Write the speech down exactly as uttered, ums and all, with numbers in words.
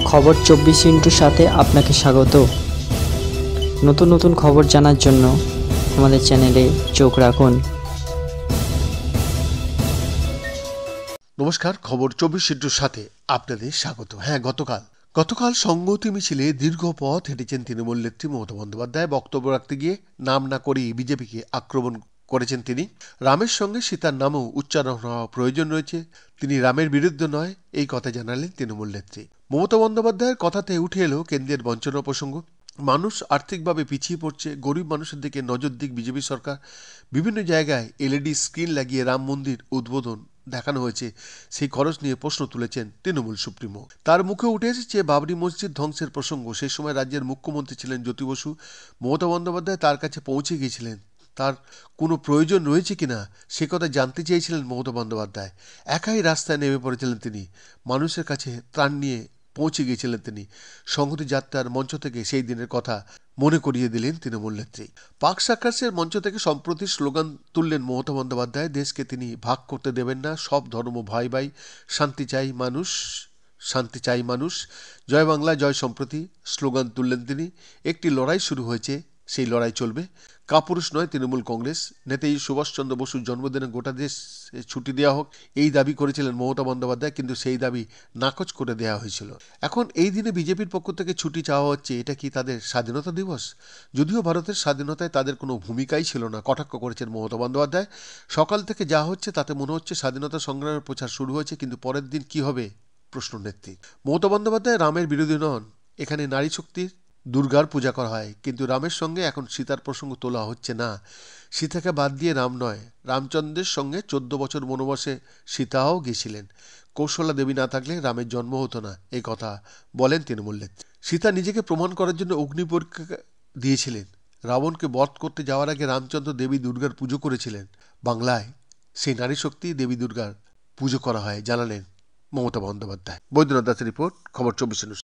খবর চব্বিশ ইন্টুর সাথে আপনাকে স্বাগত। নতুন নতুন খবর জানার জন্য আমাদের চ্যানেলে চোখ রাখুন। নমস্কার, খবর চব্বিশ ইন্টুর সাথে আপনাদের স্বাগত। হ্যাঁ, গতকাল গতকাল সংহতি মিছিলে দীর্ঘ পথ হেঁটেছেন তৃণমূল নেত্রী মমতা বন্দ্যোপাধ্যায়। বক্তব্য রাখতে গিয়ে নাম না করেই বিজেপিকে আক্রমণ করেছেন তিনি। রামের সঙ্গে সীতার নামও উচ্চারণ হওয়া প্রয়োজন রয়েছে, তিনি রামের বিরুদ্ধে নয়, এই কথা জানালেন তৃণমূল নেত্রী। মমতা বন্দ্যোপাধ্যায়ের কথাতে উঠে এলো কেন্দ্রের বঞ্চনা প্রসঙ্গ। মানুষ আর্থিকভাবে পিছিয়ে পড়ছে, গরিব মানুষের দিকে নজর দিক বিজেপি সরকার। বিভিন্ন জায়গায় এলইডি স্ক্রিন লাগিয়ে রাম মন্দির উদ্বোধন দেখানো হয়েছে, সেই খরচ নিয়ে প্রশ্ন তুলেছেন তৃণমূল সুপ্রিমো। তার মুখে উঠে এসেছে বাবরি মসজিদ ধ্বংসের প্রসঙ্গ। সেই সময় রাজ্যের মুখ্যমন্ত্রী ছিলেন জ্যোতি বসু। মমতা বন্দ্যোপাধ্যায় তার কাছে পৌঁছে গিয়েছিলেন, তার কোনো প্রয়োজন রয়েছে কিনা সে কথা জানতে চেয়েছিলেন মমতা বন্দ্যোপাধ্যায়। একাই রাস্তায় নেমে পড়েছিলেন তিনি, মানুষের কাছে ত্রাণ নিয়ে পৌঁছে গিয়েছিলেন তিনি। সংহতি যাত্রার মঞ্চ থেকে সেই দিনের কথা মনে করিয়ে দিলেন তৃণমূল নেত্রী। পাক সার্কাসের মঞ্চ থেকে সম্প্রতি স্লোগান তুললেন মমতা বন্দ্যোপাধ্যায়। দেশকে তিনি ভাগ করতে দেবেন না, সব ধর্ম ভাই ভাই, শান্তি চাই মানুষ, শান্তি চাই মানুষ, জয় বাংলা জয় সম্প্রতি স্লোগান তুললেন তিনি। একটি লড়াই শুরু হয়েছে, সেই লড়াই চলবে। কাপুরুষ নয় তৃণমূল কংগ্রেস। নেতাজি সুভাষচন্দ্র বসুর জন্মদিনে গোটা দেশ ছুটি দেওয়া হোক, এই দাবি করেছিলেন মমতা বন্দ্যোপাধ্যায়, কিন্তু সেই দাবি নাকচ করে দেওয়া হয়েছিল। এখন এই দিনে বিজেপির পক্ষ থেকে ছুটি চাওয়া হচ্ছে, এটা কি তাদের স্বাধীনতা দিবস? যদিও ভারতের স্বাধীনতায় তাদের কোনো ভূমিকাই ছিল না, কটাক্ষ করেছেন মমতা বন্দ্যোপাধ্যায়। সকাল থেকে যা হচ্ছে তাতে মনে হচ্ছে স্বাধীনতা সংগ্রামের প্রচার শুরু হয়েছে, কিন্তু পরের দিন কি হবে প্রশ্ন নেত্রী। মমতা বন্দ্যোপাধ্যায় রামের বিরোধী নন, এখানে নারী শক্তির দুর্গার পূজা করা হয়, কিন্তু রামের সঙ্গে এখন সীতার প্রসঙ্গ তোলা হচ্ছে না। সীতাকে বাদ দিয়ে রাম নয়, রামচন্দ্রের সঙ্গে চোদ্দ বছর বনবাসে সীতাও গিয়েছিলেন। কৌশলা দেবী না থাকলে রামের জন্ম হতো না, এই কথা বলেন তৃণমূল নেত্রী। সীতা নিজেকে প্রমাণ করার জন্য অগ্নি পরীক্ষা দিয়েছিলেন। রাবণকে বধ করতে যাওয়ার আগে রামচন্দ্র দেবী দুর্গার পুজো করেছিলেন। বাংলায় সেই নারী শক্তি দেবী দুর্গার পুজো করা হয়, জানালেন মমতা বন্দ্যোপাধ্যায়। বৈদ্যনাথ দাসের রিপোর্ট, খবর চব্বিশ।